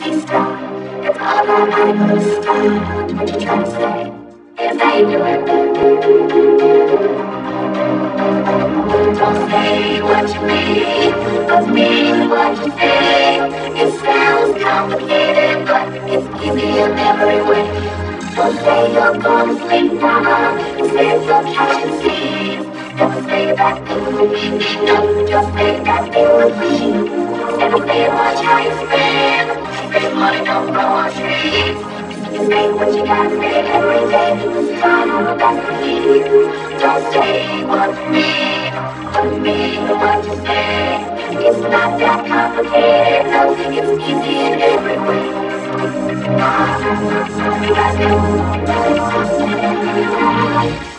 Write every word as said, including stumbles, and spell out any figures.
easy stuff. It's automatically start when you try to stay. If they do it, don't say what you mean, but mean what you say. It sounds complicated, but it's easy in every way. Don't say you're gonna sleep now, instead you're catching seeds. Never say that things will be enough, just say that they will be. Never say much how you spend, spend money don't grow on trees. You say what you gotta say every day, it's time on that's the key. Don't say what you mean, but mean what you say. It's not that complicated, no, it's easy in every way. You got it.